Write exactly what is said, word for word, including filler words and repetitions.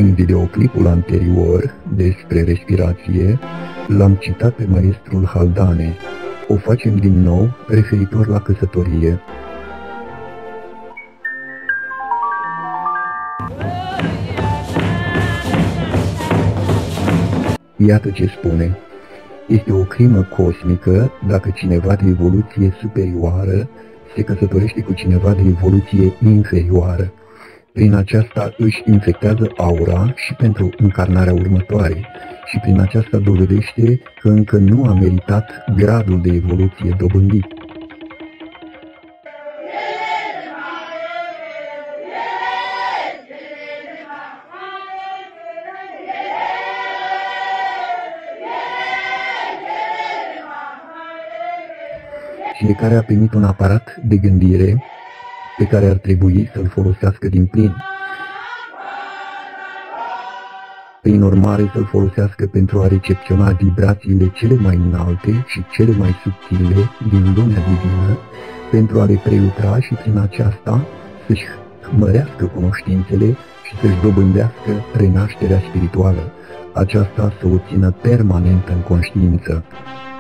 În videoclipul anterior despre respirație, l-am citat pe maestrul Haldane. O facem din nou referitor la căsătorie. Iată ce spune. Este o crimă cosmică dacă cineva de evoluție superioară se căsătorește cu cineva de evoluție inferioară. Prin aceasta își infectează aura și pentru încarnarea următoare și prin aceasta dovedește că încă nu a meritat gradul de evoluție dobândit. Fiecare a primit un aparat de gândire pe care ar trebui să-l folosească din plin. Prin urmare, să-l folosească pentru a recepționa vibrațiile cele mai înalte și cele mai subtile din lumea divină, pentru a le prelucra și prin aceasta să-și mărească cunoștințele și să-și dobândească renașterea spirituală. Aceasta să o țină permanent în conștiință.